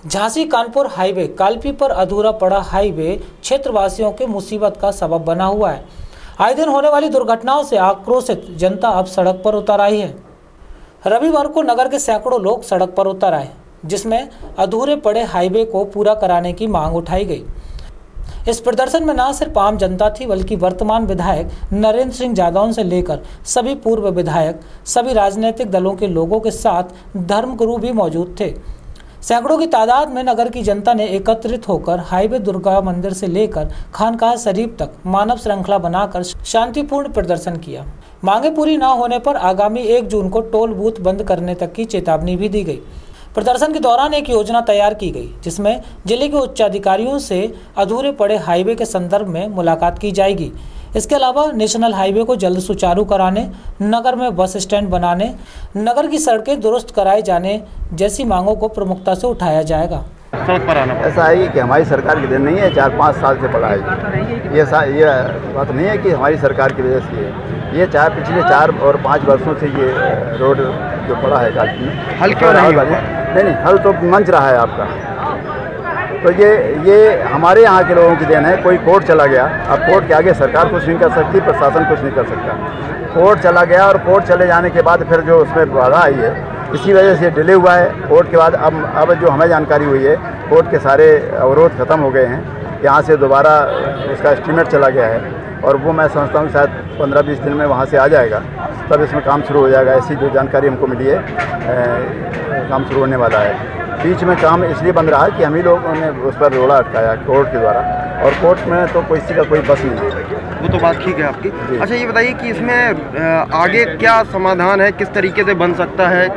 Jhansi Kanpur highway Kalpi पर अधूरा पड़ा हाईवे क्षेत्रवासियों के मुसीबत का सबब बना हुआ है। आए दिन होने वाली दुर्घटनाओं से आक्रोशित जनता अब सड़क पर उतर आई है। रविवार को नगर के सैकड़ों लोग सड़क पर उतर आए, जिसमें अधूरे पड़े हाईवे को पूरा कराने की मांग उठाई गई। इस प्रदर्शन में न सिर्फ आम जनता थी, बल्कि वर्तमान विधायक नरेंद्र सिंह जादौन से लेकर सभी पूर्व विधायक, सभी राजनीतिक दलों के लोगों के साथ धर्मगुरु भी मौजूद थे। सैकड़ों की तादाद में नगर की जनता ने एकत्रित होकर हाईवे दुर्गा मंदिर से लेकर खानकाह शरीफ तक मानव श्रृंखला बनाकर शांतिपूर्ण प्रदर्शन किया। मांगे पूरी न होने पर आगामी 1 जून को टोल बूथ बंद करने तक की चेतावनी भी दी गई। प्रदर्शन के दौरान एक योजना तैयार की गई, जिसमें जिले के उच्चाधिकारियों से अधूरे पड़े हाईवे के संदर्भ में मुलाकात की जाएगी। इसके अलावा नेशनल हाईवे को जल्द सुचारू कराने, नगर में बस स्टैंड बनाने, नगर की सड़कें दुरुस्त कराए जाने जैसी मांगों को प्रमुखता से उठाया जाएगा। सड़क पर आना ऐसा है कि हमारी सरकार की देन नहीं है, 4-5 साल से पड़ा है। ये बात नहीं है कि हमारी सरकार की वजह से है। ये पिछले 4 और 5 वर्षों से ये रोड जो पड़ा है कालपी में, हल क्यों नहीं, हल तो मंच रहा है आपका। तो ये हमारे यहाँ के लोगों की देन है। कोई कोर्ट चला गया, अब कोर्ट के आगे सरकार कुछ नहीं कर सकती, प्रशासन कुछ नहीं कर सकता। कोर्ट चला गया और कोर्ट चले जाने के बाद फिर जो उसमें बाधा आई है, इसी वजह से डिले हुआ है। कोर्ट के बाद अब जो हमें जानकारी हुई है, कोर्ट के सारे अवरोध खत्म हो गए हैं। यहाँ से दोबारा उसका एस्टीमेट चला गया है और वो मैं समझता हूँ शायद 15-20 दिन में वहाँ से आ जाएगा, तब इसमें काम शुरू हो जाएगा। ऐसी जो जानकारी हमको मिली है, काम शुरू होने वाला है। बीच में काम इसलिए बंद रहा कि हम ही लोगों ने उस पर रोड़ा अटकाया कोर्ट के द्वारा, और कोर्ट में तो किसी का कोई बस नहीं है। वो तो बात ठीक है आपकी। अच्छा, ये बताइए कि इसमें आगे क्या समाधान है, किस तरीके से बन सकता है?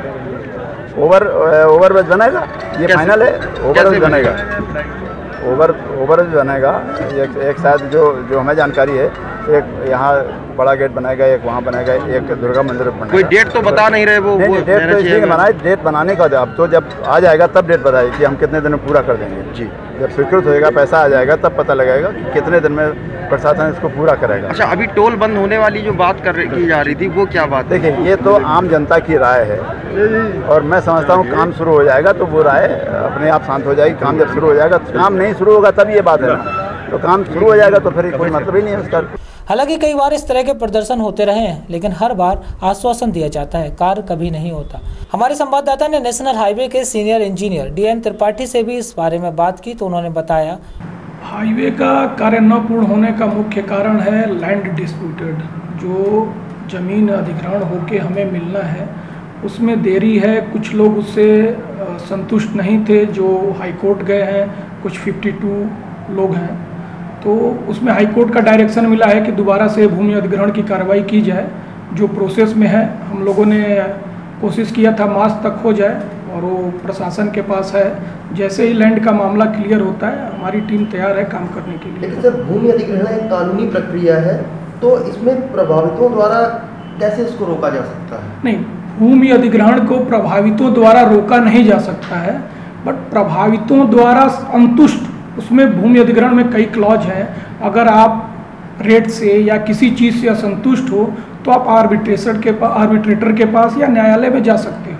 ओवरब्रिज बनेगा, ये फाइनल है। ओवरब्रिज बनेगा, ओवरब्रिज बनेगा। एक शायद जो हमें जानकारी है, एक यहाँ बड़ा गेट बनाएगा, एक वहाँ बनाएगा, एक दुर्गा मंदिर बनाएगा। कोई डेट तो बता नहीं रहे वो डेट तो इसलिए बनाए, डेट बनाने का अब तो जब आ जाएगा तब डेट बताएगी कि हम कितने दिन में पूरा कर देंगे। जी, जब स्वीकृत होएगा, पैसा आ जाएगा, तब पता लगेगा कि कितने दिन में प्रशासन इसको पूरा करेगा। अच्छा, अभी टोल बंद होने वाली जो बात की जा रही थी, वो क्या बात? देखिए, ये तो आम जनता की राय है और मैं समझता हूँ काम शुरू हो जाएगा तो वो राय अपने आप शांत हो जाएगी। काम जब शुरू हो जाएगा, काम नहीं शुरू होगा तब ये बात है ना, तो काम शुरू हो जाएगा तो फिर कोई मतलब ही नहीं है उसका। हालांकि कई बार इस तरह के प्रदर्शन होते रहे हैं, लेकिन हर बार आश्वासन दिया जाता है, कार्य कभी नहीं होता। हमारे संवाददाता ने नेशनल हाईवे के सीनियर इंजीनियर DN त्रिपाठी से भी इस बारे में बात की, तो उन्होंने बताया, हाईवे का कार्य न पूर्ण होने का मुख्य कारण है लैंड डिस्प्यूटेड। जो जमीन अधिग्रहण होके हमें मिलना है, उसमें देरी है। कुछ लोग उससे संतुष्ट नहीं थे जो हाईकोर्ट गए हैं, कुछ 52 लोग हैं। तो उसमें हाईकोर्ट का डायरेक्शन मिला है कि दोबारा से भूमि अधिग्रहण की कार्रवाई की जाए, जो प्रोसेस में है। हम लोगों ने कोशिश किया था मार्च तक हो जाए, और वो प्रशासन के पास है। जैसे ही लैंड का मामला क्लियर होता है, हमारी टीम तैयार है काम करने के लिए। लेकिन सर, भूमि अधिग्रहण एक कानूनी प्रक्रिया है, तो इसमें प्रभावितों द्वारा कैसे इसको रोका जा सकता है? नहीं, भूमि अधिग्रहण को प्रभावितों द्वारा रोका नहीं जा सकता है, बट प्रभावितों द्वारा संतुष्ट, उसमें भूमि अधिग्रहण में कई क्लॉज हैं। अगर आप रेट से या किसी चीज़ से असंतुष्ट हो, तो आप आर्बिट्रेटर के पास या न्यायालय में जा सकते हो।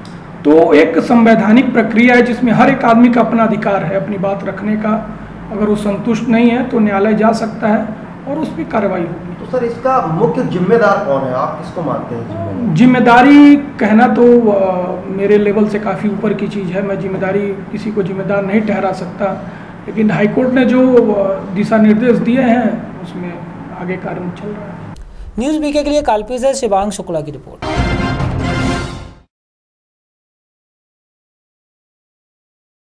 तो एक संवैधानिक प्रक्रिया है जिसमें हर एक आदमी का अपना अधिकार है अपनी बात रखने का। अगर वो संतुष्ट नहीं है तो न्यायालय जा सकता है और उस पर कार्रवाई होगी। तो सर, इसका मुख्य जिम्मेदार कौन है? आप किसको मानते हैं? जिम्मेदारी कहना तो मेरे लेवल से काफ़ी ऊपर की चीज़ है। मैं जिम्मेदारी किसी को जिम्मेदार नहीं ठहरा सकता, लेकिन हाईकोर्ट ने जो दिशा निर्देश दिए हैं उसमें आगे कार्य चल रहा है। न्यूज़ बीके के लिए कालपी से शिवांग शुक्ला की रिपोर्ट।